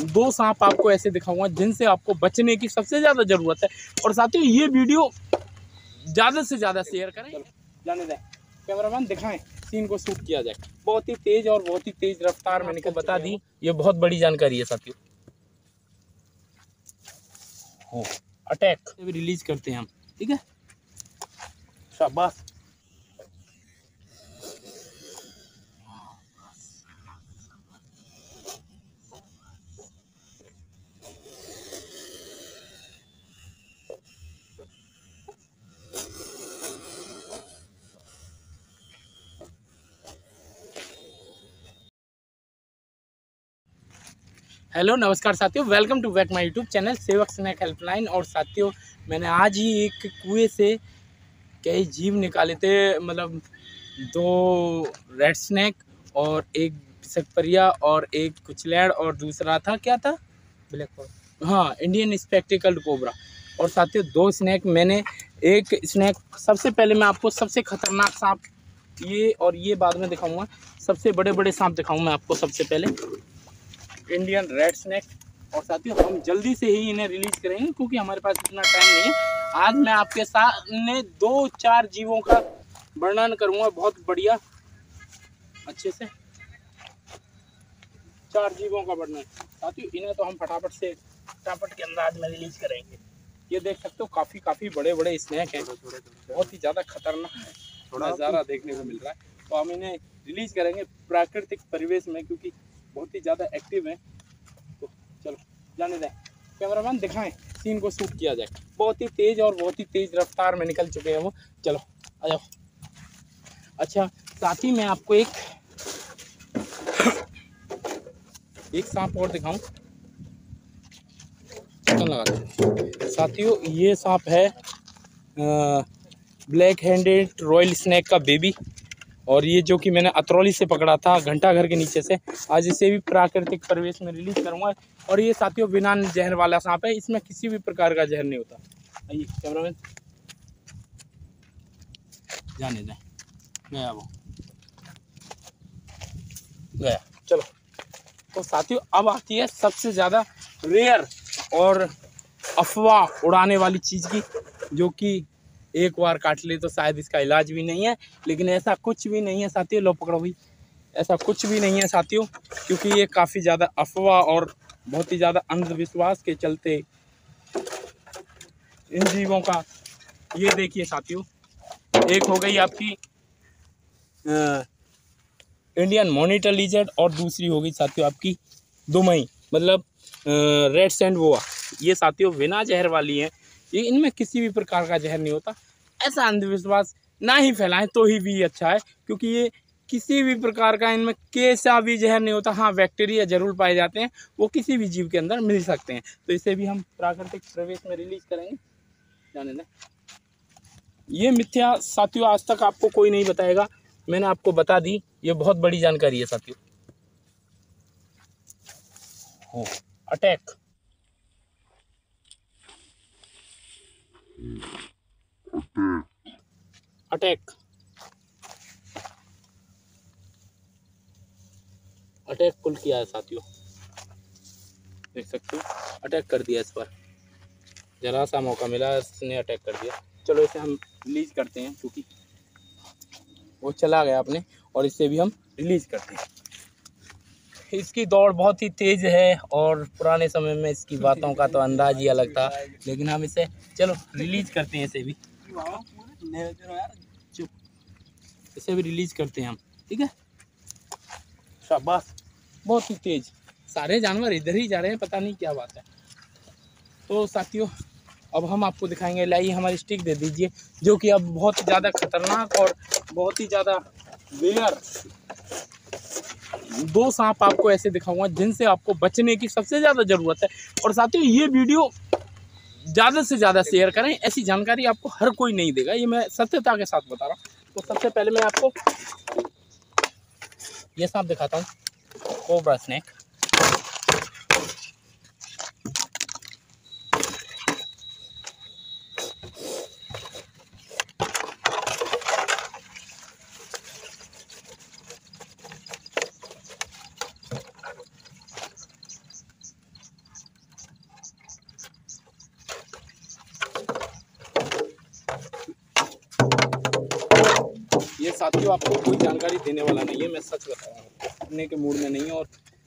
दो सांप आपको ऐसे दिखाऊंगा जिनसे आपको बचने की सबसे ज़्यादा ज़रूरत है। और साथियों ये वीडियो ज़्यादा से ज़्यादा शेयर करें। जाने दें, कैमरामैन दिखाएं, सीन को शूट किया जाए। बहुत ही तेज़ और बहुत ही तेज़ रफ्तार मैंने को बता दी। ये बहुत बड़ी जानकारी है साथियों। हो अटैक भी रिलीज करते हैं हम, ठीक है। शाबाश। हेलो नमस्कार साथियों, welcome to back my YouTube channel Sevak snake helpline. और साथियों मैंने आज ही एक कुएं से कई जीव निकाले थे, मतलब 2 रेड स्नैक और एक पिसकपरिया और एक कुचलैड़ और दूसरा था क्या था, ब्लैक कोबरा। हाँ, इंडियन स्पेक्टिकल्ड कोबरा। और साथियों 2 स्नैक मैंने, एक स्नैक सबसे पहले मैं आपको सबसे खतरनाक सांप ये और ये बाद में दिखाऊंगा। सबसे बड़े बड़े सांप दिखाऊंगा मैं आपको सबसे पहले, इंडियन रेड स्नैक। और साथियों हम जल्दी से ही इन्हें रिलीज करेंगे क्योंकि हमारे पास इतना टाइम नहीं है। आज मैं आपके सामने 2-4 जीवों का वर्णन करूंगा बहुत बढ़िया अच्छे से। 4 जीवों का वर्णन साथियों, इन्हें तो हम फटाफट के अंदाज में रिलीज करेंगे। ये देख सकते हो काफ़ी बड़े बड़े स्नैक हैं, बहुत ही ज़्यादा खतरनाक है, नज़ारा देखने को मिल रहा है। तो हम इन्हें रिलीज करेंगे प्राकृतिक परिवेश में क्योंकि बहुत ही ज़्यादा एक्टिव है। तो चलो जाने दें, कैमरामैन दिखाएं, सीन को शूट किया जाए। बहुत ही तेज़ और बहुत ही तेज़ रफ्तार में निकल चुके हैं वो। चलो आ जाओ। अच्छा साथ ही मैं आपको एक सांप और दिखाऊं। साथियों ये सांप है ब्लैक हैंडेड रॉयल स्नैक का बेबी। और ये जो कि मैंने अतरौली से पकड़ा था घंटा घर के नीचे से, आज इसे भी प्राकृतिक परिवेश में रिलीज करूंगा। और ये साथियों बिना जहर वाला सांप है, इसमें किसी भी प्रकार का जहर नहीं होता। आइए कैमरामैन जाने दें, गया वो गया। चलो तो साथियों अब आती है सबसे ज़्यादा रेयर और अफवाह उड़ाने वाली चीज़ की, जो कि एक बार काट ले तो शायद इसका इलाज भी नहीं है। लेकिन ऐसा कुछ भी नहीं है साथियों, लो पकड़ो भाई, ऐसा कुछ भी नहीं है साथियों, क्योंकि ये काफ़ी ज़्यादा अफवाह और बहुत ही ज़्यादा अंधविश्वास के चलते इन जीवों का। ये देखिए साथियों, एक हो गई आपकी इंडियन मॉनिटर लिजर्ड और दूसरी हो गई साथियों आपकी दुमई, मतलब रेड सैंड बोआ। ये साथियों बिना जहर वाली हैं, ये इनमें किसी भी प्रकार का जहर नहीं होता। ऐसा अंधविश्वास ना ही फैलाएं तो ही भी अच्छा है, क्योंकि ये किसी भी प्रकार का इनमें कैसा भी जहर नहीं होता। हाँ बैक्टीरिया जरूर पाए जाते हैं, वो किसी भी जीव के अंदर मिल सकते हैं। तो इसे भी हम प्राकृतिक प्रवेश में रिलीज करेंगे, जाने दें। ये मिथ्या साथियों आज तक आपको कोई नहीं बताएगा, मैंने आपको बता दी। ये बहुत बड़ी जानकारी है साथियों। हो अटैक अटैक अटैक कुल किया है साथियों, देख सकते हो अटैक कर दिया इस पर। जरा सा मौका मिला इसने अटैक कर दिया। चलो इसे हम रिलीज करते हैं क्योंकि वो चला गया अपने, और इसे भी हम रिलीज करते हैं। इसकी दौड़ बहुत ही तेज़ है और पुराने समय में इसकी बातों का तो अंदाज ही अलग था। लेकिन हम इसे चलो रिलीज करते हैं, इसे भी चुप, इसे भी रिलीज करते हैं हम, ठीक है। शाबाश, बहुत ही तेज, सारे जानवर इधर ही जा रहे हैं, पता नहीं क्या बात है। तो साथियों अब हम आपको दिखाएंगे, लाइए हमारी स्टिक दे दीजिए, जो कि अब बहुत ही ज़्यादा खतरनाक और बहुत ही ज़्यादा रेयर 2 सांप आपको ऐसे दिखाऊंगा जिनसे आपको बचने की सबसे ज़्यादा ज़रूरत है। और साथियों ये वीडियो ज़्यादा से ज़्यादा शेयर करें, ऐसी जानकारी आपको हर कोई नहीं देगा, ये मैं सत्यता के साथ बता रहा हूँ। तो सबसे पहले मैं आपको ये सांप दिखाता हूँ, कोबरा स्नैक। साथियों आपको कोई जानकारी देने वाला नहीं है, मैं सच बता रहा हूँ, सुनने के मूड में नहीं है। और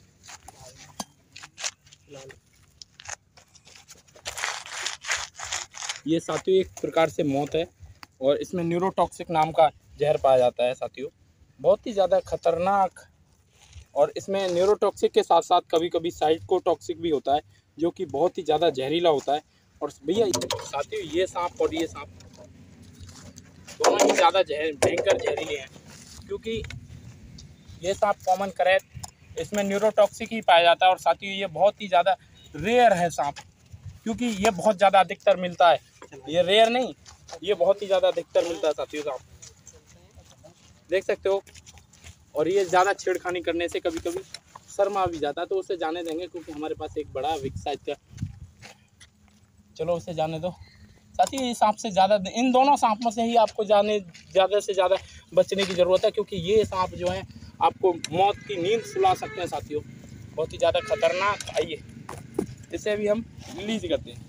ये साथियों एक प्रकार से मौत है और इसमें न्यूरोटॉक्सिक नाम का जहर पाया जाता है साथियों, बहुत ही ज़्यादा खतरनाक। और इसमें न्यूरोटॉक्सिक के साथ साथ कभी कभी साइकोटॉक्सिक भी होता है, जो कि बहुत ही ज़्यादा जहरीला होता है। और भैया साथियों ये सांप और ये सांप दोनों ही ज़्यादा भयंकर जहरीले हैं, क्योंकि ये सांप कॉमन करैत, इसमें न्यूरोटॉक्सिक ही पाया जाता है। और साथियों ये बहुत ही ज़्यादा रेयर है सांप, क्योंकि ये बहुत ज़्यादा अधिकतर मिलता है, ये रेयर नहीं, ये बहुत ही ज़्यादा अधिकतर मिलता है साथियों, सांप देख सकते हो। और ये ज़्यादा छेड़खानी करने से कभी कभी शर्मा भी जाता है, तो उसे जाने देंगे, क्योंकि हमारे पास एक बड़ा बिग साइज का, चलो उसे जाने दो साथियों। ये सांप से ज़्यादा, इन दोनों सांपों से ही आपको ज़्यादा से ज़्यादा बचने की ज़रूरत है, क्योंकि ये सांप जो हैं आपको मौत की नींद सुला सकते हैं साथियों, बहुत ही ज़्यादा खतरनाक। आइए इसे भी हम रिलीज करते हैं,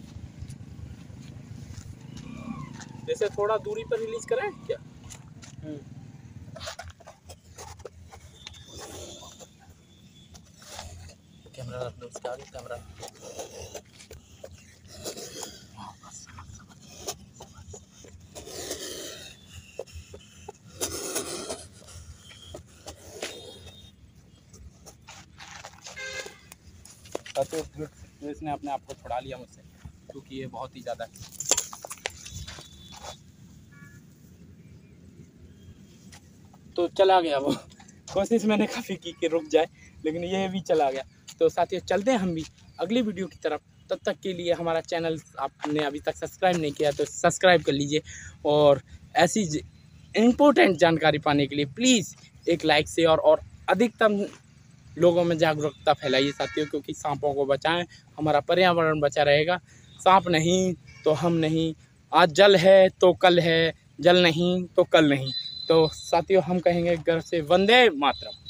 जैसे थोड़ा दूरी पर रिलीज करें क्या। कैमरा रख दो उसके आगे, कैमरा तो इसने अपने आप को छुड़ा लिया मुझसे, क्योंकि ये बहुत ही ज़्यादा, तो चला गया वो। कोशिश मैंने काफ़ी की कि रुक जाए, लेकिन ये भी चला गया। तो साथियों चलते हैं हम भी अगली वीडियो की तरफ। तब तक के लिए हमारा चैनल आपने अभी तक सब्सक्राइब नहीं किया तो सब्सक्राइब कर लीजिए, और ऐसी इम्पोर्टेंट जानकारी पाने के लिए प्लीज़ एक लाइक से और अधिकतम लोगों में जागरूकता फैलाइए साथियों, क्योंकि सांपों को बचाएं, हमारा पर्यावरण बचा रहेगा। सांप नहीं तो हम नहीं, आज जल है तो कल है, जल नहीं तो कल नहीं। तो साथियों हम कहेंगे घर से वंदे मातरम।